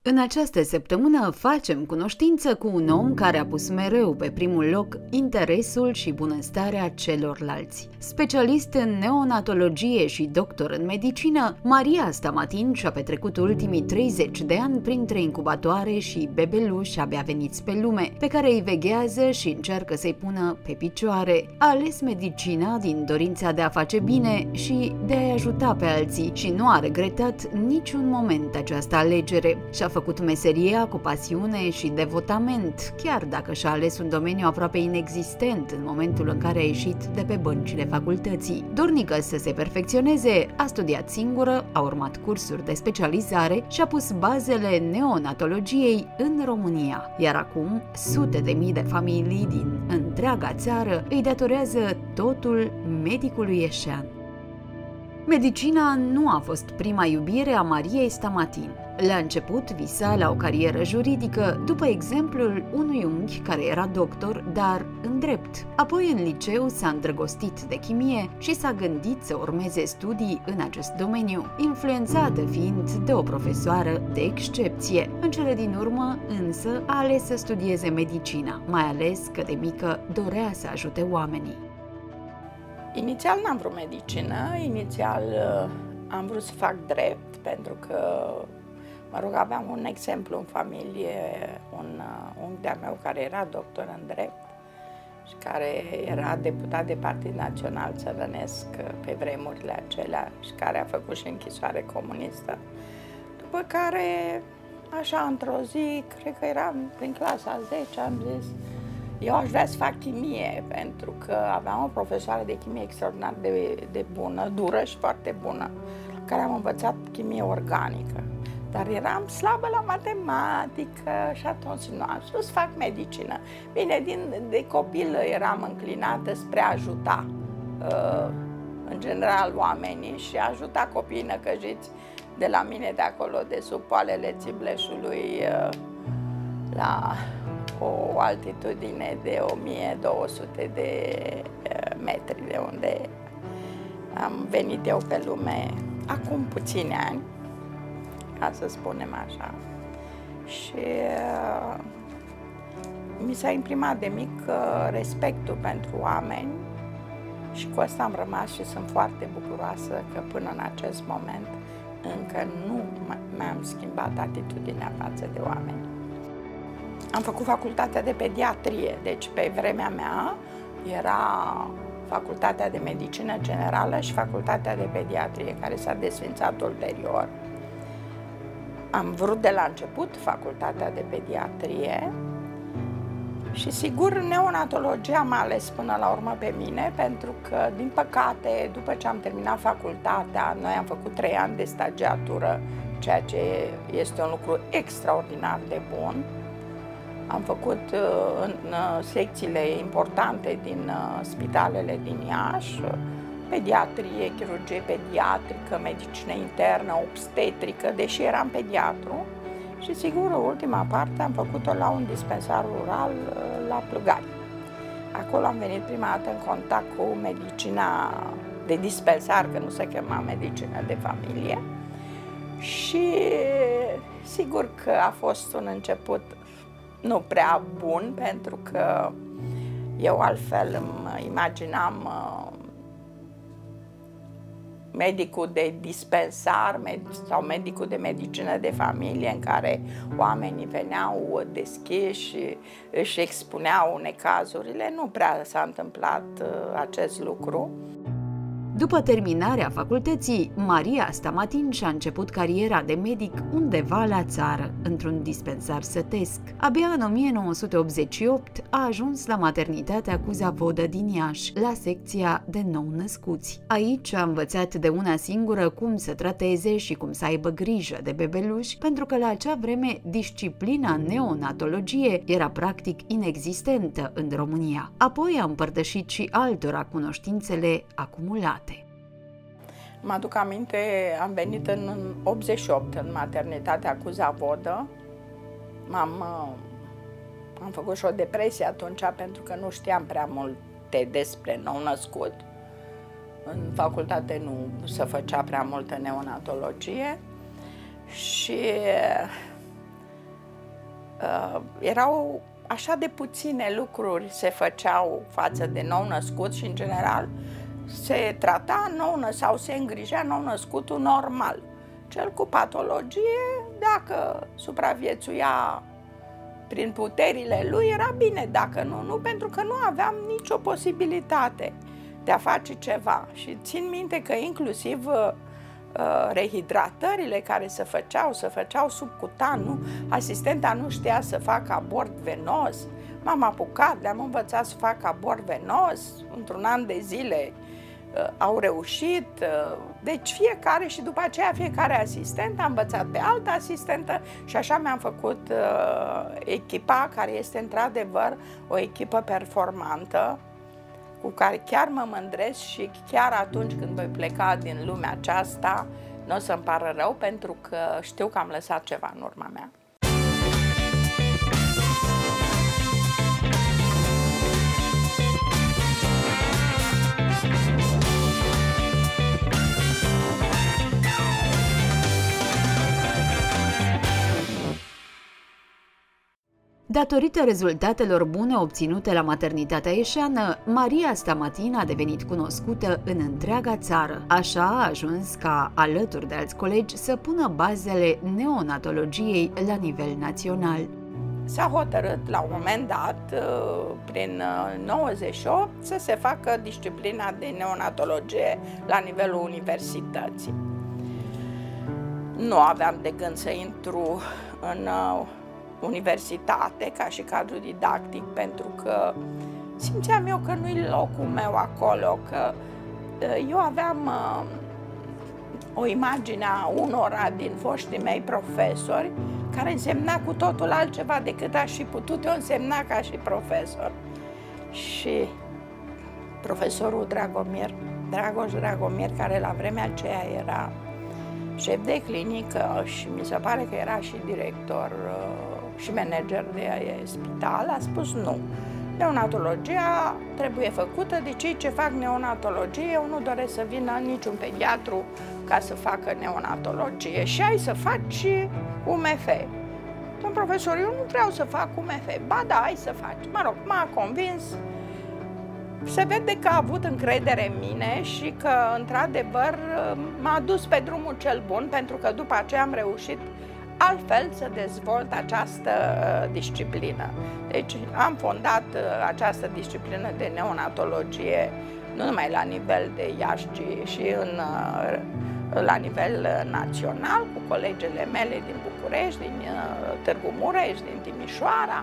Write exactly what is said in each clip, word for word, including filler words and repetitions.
În această săptămână facem cunoștință cu un om care a pus mereu pe primul loc interesul și bunăstarea celorlalți. Specialist în neonatologie și doctor în medicină, Maria Stamatin și-a petrecut ultimii treizeci de ani printre incubatoare și bebeluși abia veniți pe lume, pe care îi veghează și încearcă să-i pună pe picioare. A ales medicina din dorința de a face bine și de a-i ajuta pe alții și nu a regretat niciun moment această alegere. Și-a făcut meseria cu pasiune și devotament, chiar dacă și-a ales un domeniu aproape inexistent în momentul în care a ieșit de pe băncile facultății. Dornică să se perfecționeze, a studiat singură, a urmat cursuri de specializare și a pus bazele neonatologiei în România. Iar acum, sute de mii de familii din întreaga țară îi datorează totul medicului ieșean. Medicina nu a fost prima iubire a Mariei Stamatin. La început visa la o carieră juridică, după exemplul unui unghi care era doctor, dar în drept. Apoi în liceu s-a îndrăgostit de chimie și s-a gândit să urmeze studii în acest domeniu, influențată fiind de o profesoară de excepție. În cele din urmă, însă, a ales să studieze medicina, mai ales că de mică dorea să ajute oamenii. Inițial n-am vrut medicină, inițial am vrut să fac drept, pentru că, mă rog, aveam un exemplu în familie, un unchi de-a meu care era doctor în drept și care era deputat de Partid Național Țărănesc pe vremurile acelea și care a făcut și închisoare comunistă. După care, așa, într-o zi, cred că eram prin clasa a zecea, am zis: eu aș vrea să fac chimie, pentru că aveam o profesoară de chimie extraordinar de, de bună, dură și foarte bună, care am învățat chimie organică. Dar eram slabă la matematică și atunci nu am spus să fac medicină. Bine, din, de copil eram înclinată spre a ajuta, uh, în general, oamenii și a ajuta copiii năcăjiți de la mine, de acolo, de sub poalele Țibleșului, uh, la o altitudine de o mie două sute de metri de unde am venit eu pe lume acum puțini ani, ca să spunem așa. Și uh, mi s-a imprimat de mic uh, respectul pentru oameni și cu asta am rămas și sunt foarte bucuroasă că până în acest moment încă nu mi-am schimbat atitudinea față de oameni. Am făcut facultatea de pediatrie, deci pe vremea mea era facultatea de medicină generală și facultatea de pediatrie, care s-a desfințat ulterior. Am vrut de la început facultatea de pediatrie și, sigur, neonatologia m-a ales până la urmă pe mine, pentru că, din păcate, după ce am terminat facultatea, noi am făcut trei ani de stagiatură, ceea ce este un lucru extraordinar de bun. Am făcut uh, în uh, secțiile importante din uh, spitalele din Iași, pediatrie, chirurgie pediatrică, medicină internă, obstetrică, deși eram pediatru. Și, sigur, ultima parte am făcut-o la un dispensar rural uh, la Plugari. Acolo am venit prima dată în contact cu medicina de dispensar, că nu se chema medicină de familie. Și, sigur că a fost un început nu prea bun, pentru că eu altfel îmi imaginam uh, medicul de dispensar med sau medicul de medicină de familie, în care oamenii veneau deschiși și își expuneau necazurile. Nu prea s-a întâmplat uh, acest lucru. După terminarea facultății, Maria Stamatin și-a început cariera de medic undeva la țară, într-un dispensar sătesc. Abia în o mie nouă sute optzeci și opt a ajuns la maternitatea Cuza Vodă din Iași, la secția de nou-născuți. Aici a învățat de una singură cum să trateze și cum să aibă grijă de bebeluși, pentru că la acea vreme disciplina neonatologie era practic inexistentă în România. Apoi a împărtășit și altora cunoștințele acumulate. Mă aduc aminte, am venit în optzeci și opt în maternitatea Cuza Vodă. M-am am făcut și o depresie atunci, pentru că nu știam prea multe despre nou-născut. În facultate nu se făcea prea multă neonatologie și Uh, erau așa de puține lucruri se făceau față de nou-născut și, în general, se trata nou sau se îngrijea nou-născutul normal. Cel cu patologie, dacă supraviețuia prin puterile lui, era bine, dacă nu, nu, pentru că nu aveam nicio posibilitate de a face ceva. Și țin minte că inclusiv uh, rehidratările care se făceau, se făceau subcutan, nu? Asistenta nu știa să facă abort venos. M-am apucat, le-am învățat să facă abort venos, într-un an de zile uh, au reușit. Uh, deci fiecare, și după aceea fiecare asistent a învățat pe altă asistentă și așa mi-am făcut uh, echipa, care este într-adevăr o echipă performantă, cu care chiar mă mândresc și chiar atunci când voi pleca din lumea aceasta, nu o să-mi pară rău, pentru că știu că am lăsat ceva în urma mea. Datorită rezultatelor bune obținute la maternitatea ieșeană, Maria Stamatin a devenit cunoscută în întreaga țară. Așa a ajuns ca, alături de alți colegi, să pună bazele neonatologiei la nivel național. S-a hotărât la un moment dat, prin nouăzeci și opt, să se facă disciplina de neonatologie la nivelul universității. Nu aveam de gând să intru în universitate ca și cadru didactic, pentru că simțeam eu că nu-i locul meu acolo, că eu aveam uh, o imagine a unora din foștii mei profesori care însemna cu totul altceva decât aș fi putut eu însemna ca și profesor. Și profesorul Dragomir, Dragoș Dragomir, care la vremea aceea era șef de clinică și mi se pare că era și director uh, și manager de spital, a spus nu. Neonatologia trebuie făcută de cei ce fac neonatologie. Eu nu doresc să vină niciun pediatru ca să facă neonatologie și ai să faci U M F. Domn profesor, eu nu vreau să fac U M F. Ba da, hai să faci. Mă rog, m-a convins. Se vede că a avut încredere în mine și că, într-adevăr, m-a dus pe drumul cel bun, pentru că după aceea am reușit altfel să dezvolt această uh, disciplină. Deci am fondat uh, această disciplină de neonatologie nu numai la nivel de Iași, ci și în, uh, la nivel uh, național, cu colegele mele din București, din uh, Târgu Mureș, din Timișoara.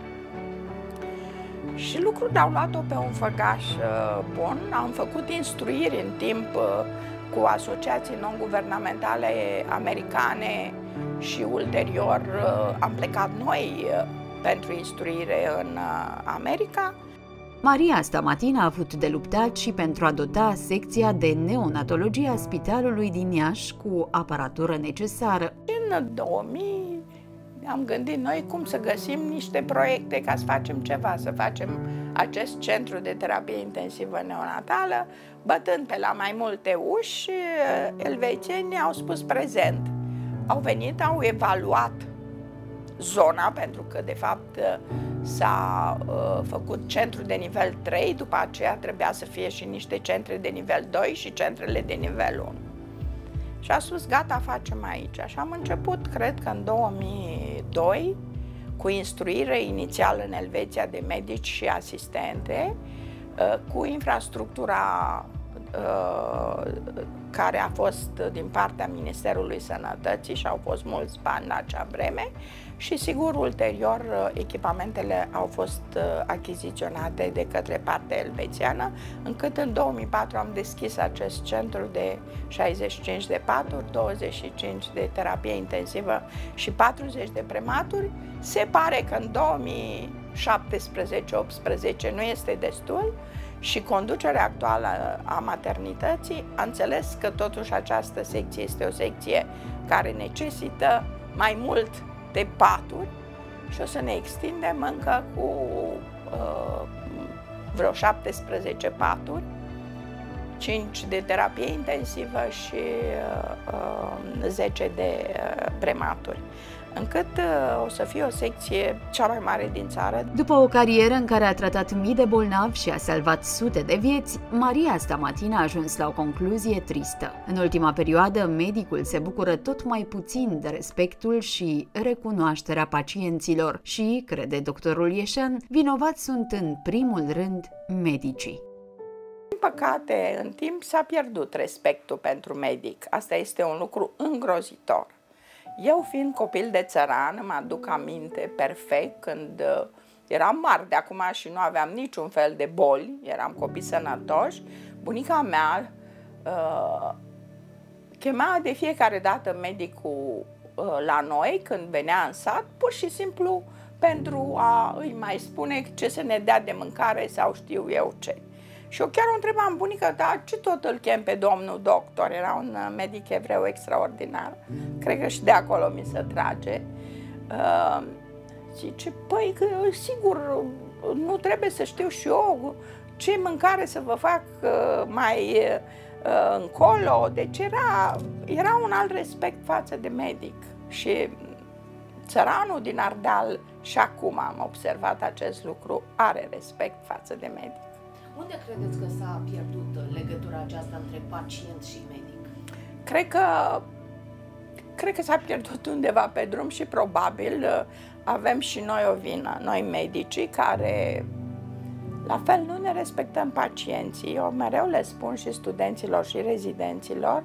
Și lucrurile au luat-o pe un făgaș uh, bun. Am făcut instruiri în timp uh, cu asociații non-guvernamentale americane și ulterior am plecat noi pentru instruire în America. Maria Stamatin a avut de luptat și pentru a dota secția de neonatologie a spitalului din Iași cu aparatură necesară. În două mii am gândit noi cum să găsim niște proiecte ca să facem ceva, să facem acest centru de terapie intensivă neonatală, bătând pe la mai multe uși. Elvețienii au spus prezent. Au venit, au evaluat zona, pentru că, de fapt, s-a uh, făcut centru de nivel trei, după aceea trebuia să fie și niște centre de nivel doi și centrele de nivel unu. Și a spus, gata, facem aici. Și am început, cred că în două mii doi, cu instruire inițială în Elveția de medici și asistente, uh, cu infrastructura uh, care a fost din partea Ministerului Sănătății și au fost mulți bani la acea vreme și, sigur, ulterior echipamentele au fost achiziționate de către partea elvețiană, încât în două mii patru am deschis acest centru de șaizeci și cinci de paturi, douăzeci și cinci de terapie intensivă și patruzeci de prematuri. Se pare că în două mii șaptesprezece optsprezece nu este destul și conducerea actuală a maternității a înțeles că totuși această secție este o secție care necesită mai mult de paturi și o să ne extindem încă cu uh, vreo șaptesprezece paturi, cinci de terapie intensivă și uh, zece de uh, prematuri. încât uh, o să fie o secție cea mai mare din țară. După o carieră în care a tratat mii de bolnavi și a salvat sute de vieți, Maria Stamatin a ajuns la o concluzie tristă. În ultima perioadă, medicul se bucură tot mai puțin de respectul și recunoașterea pacienților și, crede doctorul Ieșan, vinovați sunt în primul rând medicii. Din păcate, în timp s-a pierdut respectul pentru medic. Asta este un lucru îngrozitor. Eu, fiind copil de țăran, mă aduc aminte perfect când eram mari de acum și nu aveam niciun fel de boli, eram copii sănătoși. Bunica mea uh, chema de fiecare dată medicul uh, la noi când venea în sat, pur și simplu pentru a îi mai spune ce să ne dea de mâncare sau știu eu ce. Și eu chiar o întrebam, bunica, dar ce tot îl chem pe domnul doctor? Era un medic evreu extraordinar. Cred că și de acolo mi se trage. Uh, zice, păi, că, sigur, nu trebuie să știu și eu ce mâncare să vă fac uh, mai uh, încolo. Deci era, era un alt respect față de medic. Și țăranul din Ardeal, și acum am observat acest lucru, are respect față de medic. Unde credeți că s-a pierdut legătura aceasta între pacient și medic? Cred că, cred că s-a pierdut undeva pe drum și probabil avem și noi o vină, noi medicii, care la fel nu ne respectăm pacienții. Eu mereu le spun și studenților și rezidenților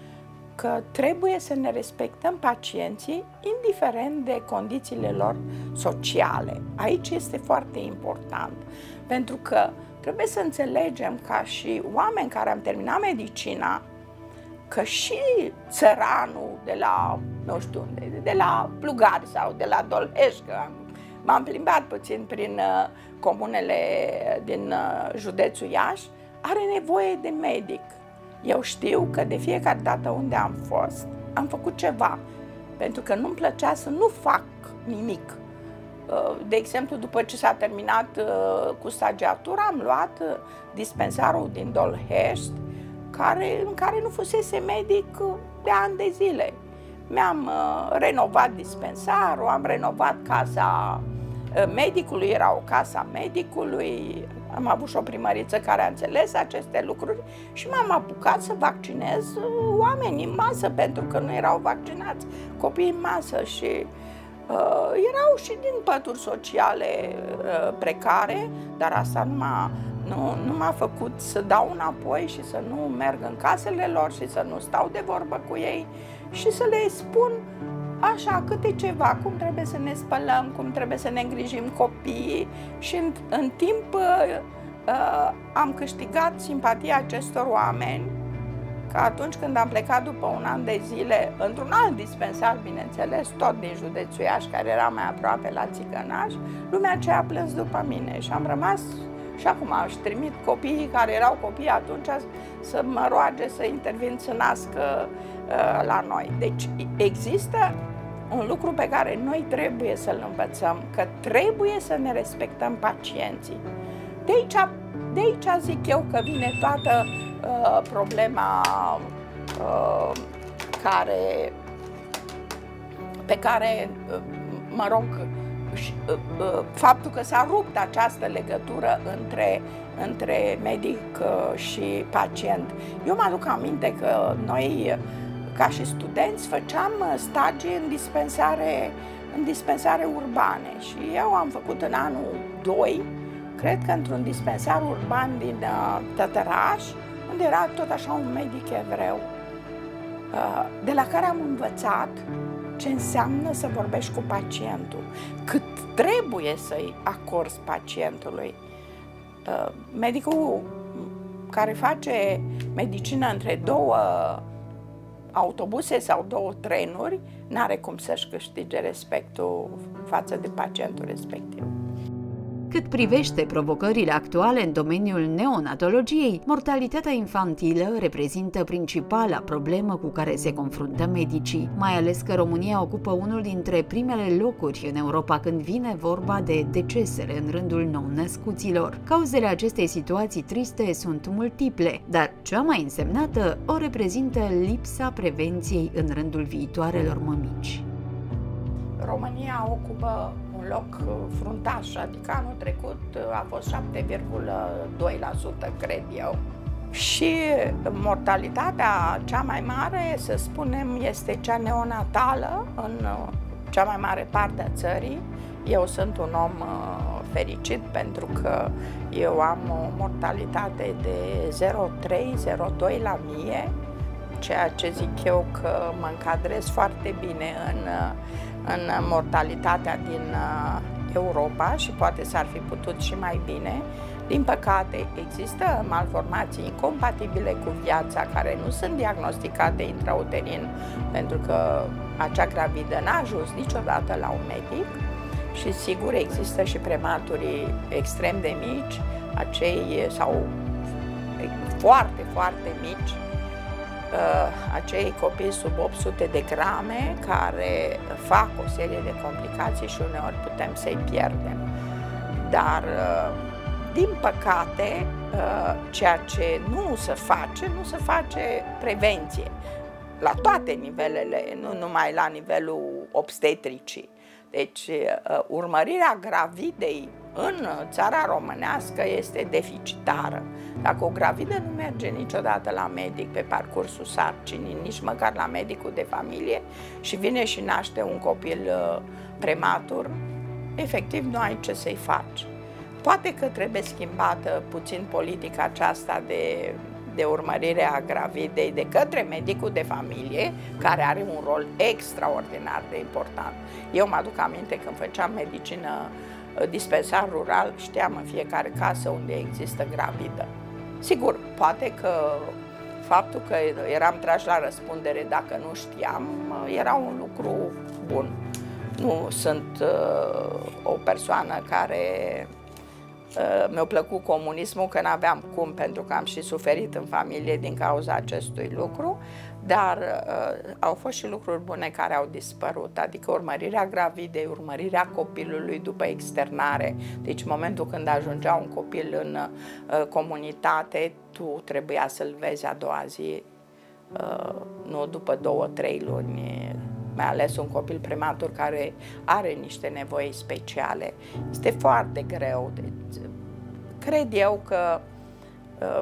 că trebuie să ne respectăm pacienții indiferent de condițiile lor sociale. Aici este foarte important, pentru că trebuie să înțelegem, ca și oameni care am terminat medicina, că și țăranul de la, nu știu unde, de la Plugari sau de la Dolhești, că m-am plimbat puțin prin uh, comunele din uh, județul Iași, are nevoie de medic. Eu știu că de fiecare dată unde am fost, am făcut ceva, pentru că nu-mi plăcea să nu fac nimic. De exemplu, după ce s-a terminat cu stagiatura, am luat dispensarul din Dolhești, care, în care nu fusese medic de ani de zile. Mi-am renovat dispensarul, am renovat casa medicului, era o casa medicului, am avut și o primăriță care a înțeles aceste lucruri și m-am apucat să vaccinez oamenii în masă, pentru că nu erau vaccinați copiii în masă și Uh, erau și din pături sociale uh, precare, dar asta nu m-a nu, nu m-a făcut să dau înapoi și să nu merg în casele lor și să nu stau de vorbă cu ei și să le spun așa câte ceva, cum trebuie să ne spălăm, cum trebuie să ne îngrijim copiii și în, în timp uh, uh, am câștigat simpatia acestor oameni. Că atunci când am plecat după un an de zile, într-un alt dispensar, bineînțeles, tot din județul Iași, care era mai aproape la Țigănaș, lumea aceea a plâns după mine și am rămas și acum își trimit copiii care erau copii atunci să mă roage să intervin să nască uh, la noi. Deci există un lucru pe care noi trebuie să-l învățăm, că trebuie să ne respectăm pacienții. De aici, de aici zic eu că vine toată Uh, problema uh, care, pe care, uh, mă rog, uh, uh, faptul că s-a rupt această legătură între, între medic uh, și pacient. Eu mă aduc aminte că noi, ca și studenți, făceam stagii în dispensare, în dispensare urbane și eu am făcut în anul doi, cred că într-un dispensar urban din uh, Tătăraș, unde era tot așa un medic evreu, de la care am învățat ce înseamnă să vorbești cu pacientul, cât trebuie să-i acorzi pacientului. Medicul care face medicină între două autobuse sau două trenuri n-are cum să-și câștige respectul față de pacientul respectiv. Cât privește provocările actuale în domeniul neonatologiei, mortalitatea infantilă reprezintă principala problemă cu care se confruntă medicii, mai ales că România ocupă unul dintre primele locuri în Europa când vine vorba de decesele în rândul nou-născuților. Cauzele acestei situații triste sunt multiple, dar cea mai însemnată o reprezintă lipsa prevenției în rândul viitoarelor mămici. România ocupă un loc fruntaș, adică anul trecut a fost șapte virgulă doi la sută, cred eu. Și mortalitatea cea mai mare, să spunem, este cea neonatală în cea mai mare parte a țării. Eu sunt un om fericit pentru că eu am o mortalitate de zero virgulă trei zero virgulă doi la mie, ceea ce zic eu că mă încadrez foarte bine în, în mortalitatea din Europa și poate s-ar fi putut și mai bine. Din păcate, există malformații incompatibile cu viața care nu sunt diagnosticate intrauterin pentru că acea gravidă n-a ajuns niciodată la un medic și sigur există și prematurii extrem de mici, acei sau foarte, foarte mici, acei copii sub opt sute de grame care fac o serie de complicații și uneori putem să-i pierdem. Dar din păcate, ceea ce nu se face, nu se face prevenție la toate nivelele, nu numai la nivelul obstetricii. Deci, urmărirea gravidei în țara românească este deficitară. Dacă o gravidă nu merge niciodată la medic pe parcursul sarcinii, nici măcar la medicul de familie și vine și naște un copil prematur, efectiv nu ai ce să-i faci. Poate că trebuie schimbată puțin politica aceasta de, de urmărire a gravidei de către medicul de familie, care are un rol extraordinar de important. Eu mă aduc aminte când făceam medicină dispensar rural, știam în fiecare casă unde există gravidă. Sigur, poate că faptul că eram trași la răspundere dacă nu știam, era un lucru bun. Nu sunt uh, o persoană care uh, mi-a plăcut comunismul, că n-aveam cum, pentru că am și suferit în familie din cauza acestui lucru, dar uh, au fost și lucruri bune care au dispărut, adică urmărirea gravidei, urmărirea copilului după externare. Deci în momentul când ajungea un copil în uh, comunitate, tu trebuia să-l vezi a doua zi, uh, nu după două, trei luni, mai ales un copil prematur care are niște nevoi speciale. Este foarte greu. Deci, cred eu că uh,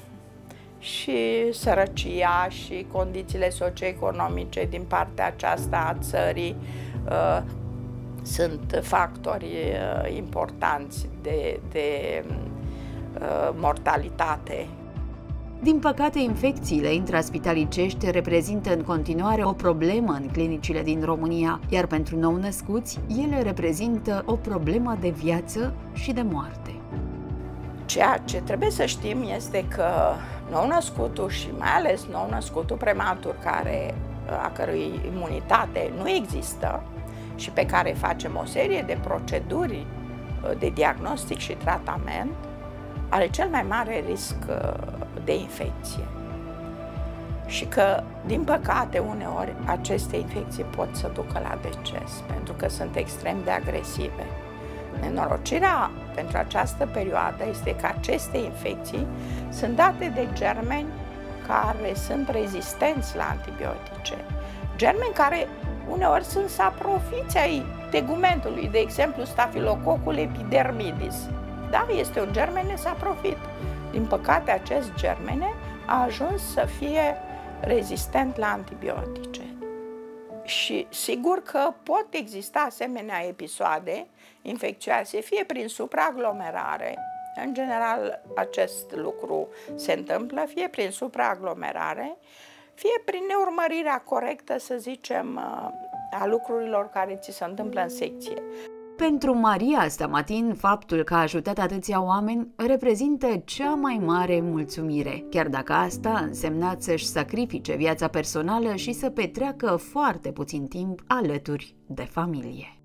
și sărăcia și condițiile socioeconomice din partea aceasta a țării uh, sunt factori uh, importanți de, de uh, mortalitate. Din păcate, infecțiile intraspitalicești reprezintă în continuare o problemă în clinicile din România, iar pentru nou-născuți, ele reprezintă o problemă de viață și de moarte. Ceea ce trebuie să știm este că nou-născutul și mai ales nou-născutul prematur, care, a cărui imunitate nu există și pe care facem o serie de proceduri de diagnostic și tratament, are cel mai mare risc de infecție. Și că, din păcate, uneori aceste infecții pot să ducă la deces, pentru că sunt extrem de agresive. Nenorocirea pentru această perioadă este că aceste infecții sunt date de germeni care sunt rezistenți la antibiotice. Germeni care uneori sunt saprofiți ai tegumentului, de exemplu Staphylococcus epidermidis. Da, este un germen nesaprofit. Din păcate, acest germene a ajuns să fie rezistent la antibiotice. Și sigur că pot exista asemenea episoade infecțioase, fie prin supraaglomerare, în general acest lucru se întâmplă, fie prin supraaglomerare, fie prin neurmărirea corectă, să zicem, a lucrurilor care ți se întâmplă în secție. Pentru Maria Stamatin, faptul că a ajutat atâția oameni reprezintă cea mai mare mulțumire, chiar dacă asta a însemnat să-și sacrifice viața personală și să petreacă foarte puțin timp alături de familie.